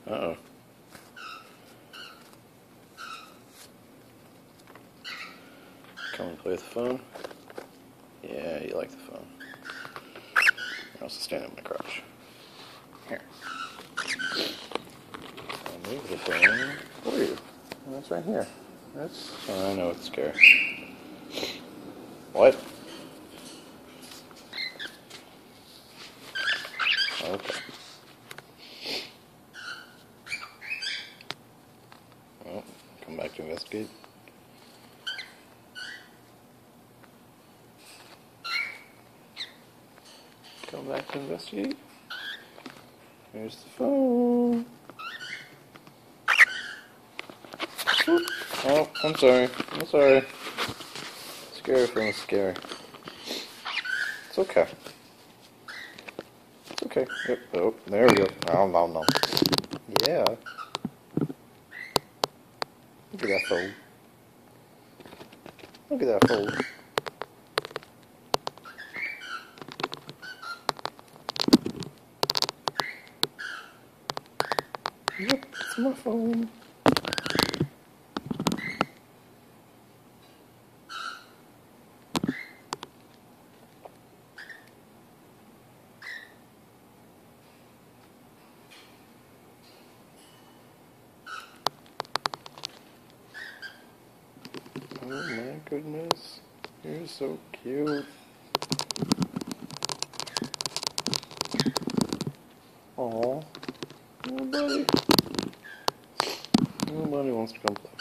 Uh-oh. Come and play with the phone? Yeah, you like the phone. You're also standing on my crotch. Here. I'll move the phone for you. And that's right here. That's... Oh, I know it's scary. What? Okay. Well, come back to investigate. Come back to investigate. Here's the phone. Oh, I'm sorry. I'm sorry. Scary phone is scary. It's okay. It's okay. Yep. Oh, there we go. No. Yeah. Look at that fold. Look at that fold. Yep, it's my phone. Oh my goodness. You're so cute. Aw. Nobody wants to come play.